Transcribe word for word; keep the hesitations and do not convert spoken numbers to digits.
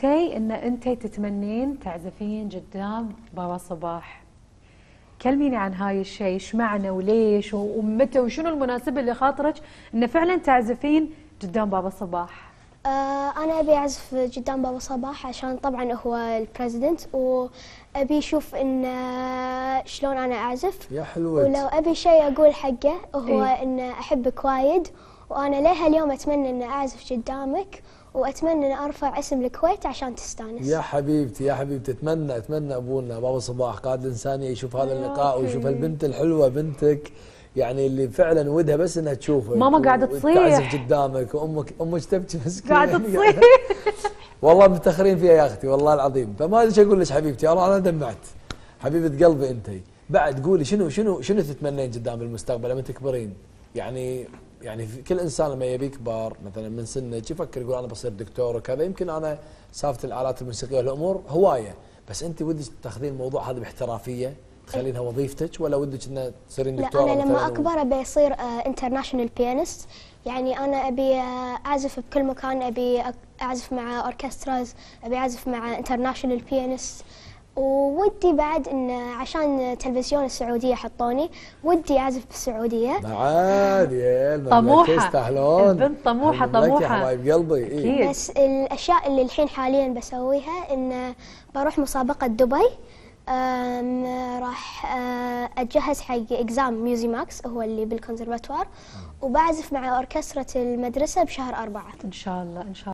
قلتي ان انت تتمنين تعزفين قدام بابا صباح. كلميني عن هاي الشيء، ايش معنى وليش ومتى وشنو المناسبه اللي خاطرك ان فعلا تعزفين قدام بابا صباح؟ آه انا ابي اعزف قدام بابا صباح عشان طبعا هو البريزيدنت، وابي اشوف ان شلون انا اعزف. يا حلوة. ولو ابي شيء اقول حقه هو إيه؟ ان احبك وايد، وانا لها اليوم اتمنى ان اعزف قدامك، واتمنى ان ارفع اسم الكويت عشان تستانس. يا حبيبتي يا حبيبتي، اتمنى اتمنى ابونا بابا صباح قائد الانسانيه يشوف هذا اللقاء ويشوف البنت الحلوه بنتك، يعني اللي فعلا ودها بس انها تشوفك. ماما قاعده تصيح تعزف قدامك وامك امك تبكي مسكينه قاعده تصيح. والله مفتخرين فيها يا اختي والله العظيم. فما ادري ايش اقول لك حبيبتي، والله انا دمعت. حبيبه قلبي انت. بعد قولي شنو شنو شنو تتمنين قدام بالمستقبل لما تكبرين؟ يعني يعني في كل انسان لما يبي يكبر مثلا من سنك يفكر يقول انا بصير دكتور وكذا. يمكن انا سالفه الالات الموسيقيه والامور هوايه، بس انت ودك تاخذين الموضوع هذا باحترافيه تخلينها وظيفتك، ولا ودك انها تصيرين دكتوره؟ لا انا لما اكبر ابي اصير انترناشونال بيانست، يعني انا ابي اعزف بكل مكان، ابي اعزف مع اوركستراز، ابي اعزف مع انترناشونال بيانست. وودي بعد ان عشان تلفزيون السعوديه حطوني ودي اعزف بالسعوديه. عاد يا طموحه يستاهلون، البنت طموحه طموحه حبايب قلبي. إيه؟ بس الاشياء اللي الحين حاليا بسويها ان بروح مسابقه دبي، راح اتجهز حق اكزام ميوزي ماكس هو اللي بالكونسرفاتوار، وبعزف مع اوركسترة المدرسه بشهر أربعة ان شاء الله ان شاء الله.